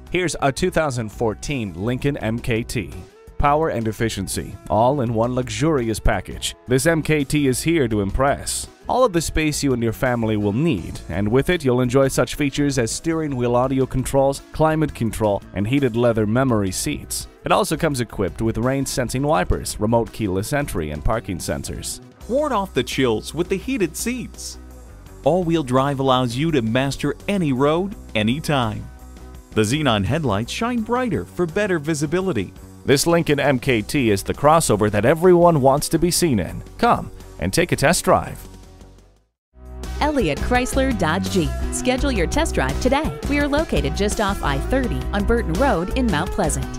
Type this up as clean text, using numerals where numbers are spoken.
Here's a 2014 Lincoln MKT. Power and efficiency, all in one luxurious package. This MKT is here to impress. All of the space you and your family will need, and with it you'll enjoy such features as steering wheel audio controls, climate control, and heated leather memory seats. It also comes equipped with rain-sensing wipers, remote keyless entry, and parking sensors. Ward off the chills with the heated seats. All-wheel drive allows you to master any road, anytime. The xenon headlights shine brighter for better visibility. This Lincoln MKT is the crossover that everyone wants to be seen in. Come and take a test drive. Elliott Chrysler Dodge Jeep. Schedule your test drive today. We are located just off I-30 on Burton Road in Mount Pleasant.